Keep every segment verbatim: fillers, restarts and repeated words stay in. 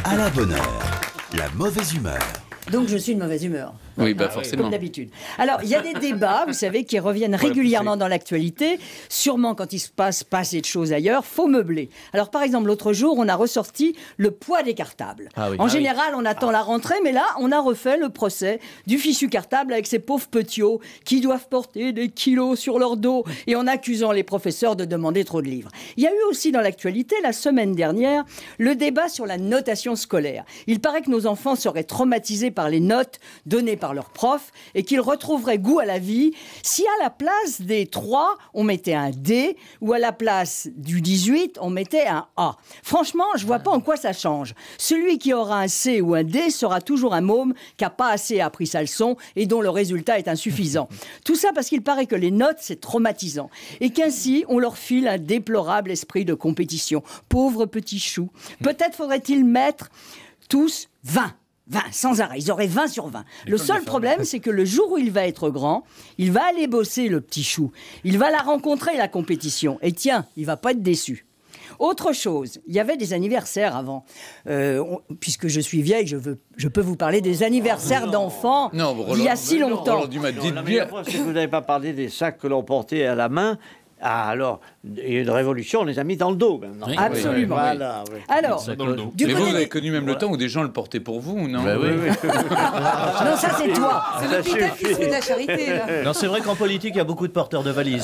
À la bonne heure, la mauvaise humeur. Donc je suis de mauvaise humeur. Oui, bah forcément. Comme d'habitude. Alors, il y a des débats, vous savez, qui reviennent régulièrement dans l'actualité. Sûrement, quand il se passe pas assez de choses ailleurs, faut meubler. Alors, par exemple, l'autre jour, on a ressorti le poids des cartables. Ah oui. En ah général, oui. on attend ah. la rentrée, mais là, on a refait le procès du fichu cartable avec ces pauvres petiots qui doivent porter des kilos sur leur dos et en accusant les professeurs de demander trop de livres. Il y a eu aussi dans l'actualité, la semaine dernière, le débat sur la notation scolaire. Il paraît que nos enfants seraient traumatisés par les notes données par leurs profs et qu'ils retrouveraient goût à la vie si à la place des trois, on mettait un D ou à la place du dix-huit, on mettait un A. Franchement, je vois pas en quoi ça change. Celui qui aura un C ou un D sera toujours un môme qui n'a pas assez appris sa leçon et dont le résultat est insuffisant. Tout ça parce qu'il paraît que les notes, c'est traumatisant et qu'ainsi, on leur file un déplorable esprit de compétition. Pauvres petits choux. Peut-être faudrait-il mettre tous vingt. vingt, sans arrêt. Ils auraient vingt sur vingt. Le seul problème, c'est que le jour où il va être grand, il va aller bosser, le petit chou. Il va la rencontrer, la compétition. Et tiens, il va pas être déçu. Autre chose, il y avait des anniversaires avant. Euh, on, puisque je suis vieille, je, veux, je peux vous parler des anniversaires oh, d'enfants d'il y a si longtemps. Roland Dumas, dites non, bien. Si vous n'avez pas parlé des sacs que l'on portait à la main, ah, alors, il y a une révolution, on les a mis dans le dos maintenant. Oui, Absolument. Oui, voilà, oui. Alors, dans le dos. Mais vous, vous avez connu même voilà. le temps où des gens le portaient pour vous, non? Bah, oui, oui. Non, ça c'est toi. C'est le Peter qui se fait de la charité, là. Non, c'est vrai qu'en politique, il y a beaucoup de porteurs de valises.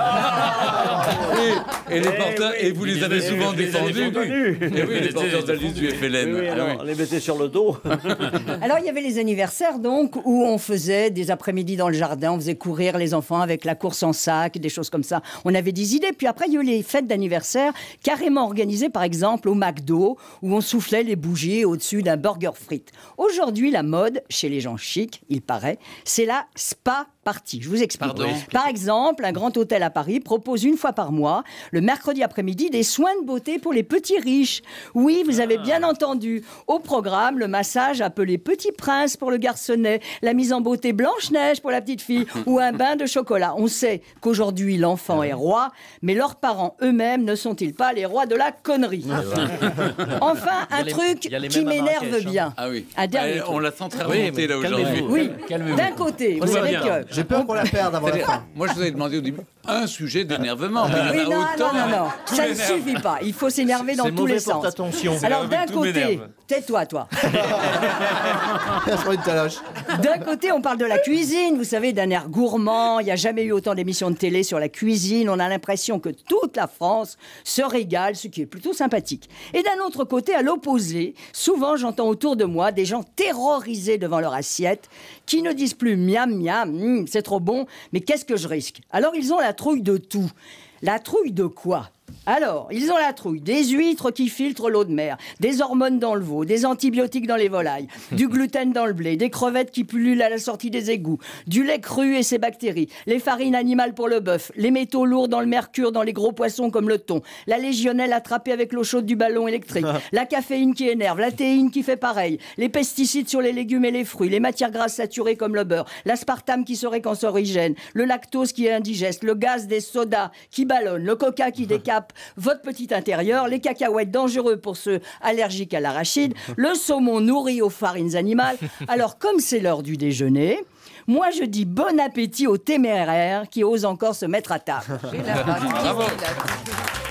Ah et, et, les porteurs, et vous les avez souvent défendus. Et oui, les porteurs de valises du F L N. Oui, alors, on les mettait sur le dos. Alors, il y avait les anniversaires, donc, où on faisait des après-midi dans le jardin, on faisait courir les enfants avec la course en sac, des choses comme ça. On avait des idées. Puis après, il y a eu les fêtes d'anniversaire carrément organisées, par exemple, au McDo, où on soufflait les bougies au-dessus d'un burger frites. Aujourd'hui, la mode, chez les gens chics, il paraît, c'est la spa party. Je vous explique. Pardon. Par exemple, un grand hôtel à Paris propose une fois par mois, le mercredi après-midi, des soins de beauté pour les petits riches. Oui, vous avez bien entendu. Au programme, le massage appelé Petit Prince pour le garçonnet, la mise en beauté Blanche-Neige pour la petite fille ou un bain de chocolat. On sait qu'aujourd'hui, l'enfant est roi, mais leurs parents eux-mêmes ne sont-ils pas les rois de la connerie? Enfin, un truc qui m'énerve bien. Ah oui. Un dernier on la sent très remontée là aujourd'hui. Oui, d'un côté, vous savez que... J'ai peur qu'on la perde avant la fin. Moi, je vous avais demandé au début un sujet d'énervement. Mais oui, il y en a non, autant. non, non, non. Ça ne suffit pas. Il faut s'énerver dans tous les sens. Alors, d'un côté, tais-toi, toi. D'un côté, on parle de la cuisine. Vous savez, d'un air gourmand. Il n'y a jamais eu autant d'émissions de télé sur la cuisine. On a l'impression que toute la France se régale, ce qui est plutôt sympathique. Et d'un autre côté, à l'opposé, souvent, j'entends autour de moi des gens terrorisés devant leur assiette qui ne disent plus miam miam, mm, c'est trop bon, mais qu'est-ce que je risque? Alors ils ont la trouille de tout. La trouille de quoi? Alors, ils ont la trouille des huîtres qui filtrent l'eau de mer, des hormones dans le veau, des antibiotiques dans les volailles, du gluten dans le blé, des crevettes qui pullulent à la sortie des égouts, du lait cru et ses bactéries, les farines animales pour le bœuf, les métaux lourds dans le mercure dans les gros poissons comme le thon, la légionnelle attrapée avec l'eau chaude du ballon électrique, la caféine qui énerve, la théine qui fait pareil, les pesticides sur les légumes et les fruits, les matières grasses saturées comme le beurre, l'aspartame qui serait cancérigène, le lactose qui est indigeste, le gaz des sodas qui ballonnent, le coca qui décape votre petit intérieur, les cacahuètes dangereux pour ceux allergiques à l'arachide, le saumon nourri aux farines animales. Alors, comme c'est l'heure du déjeuner, moi je dis bon appétit aux téméraires qui osent encore se mettre à table. Bravo.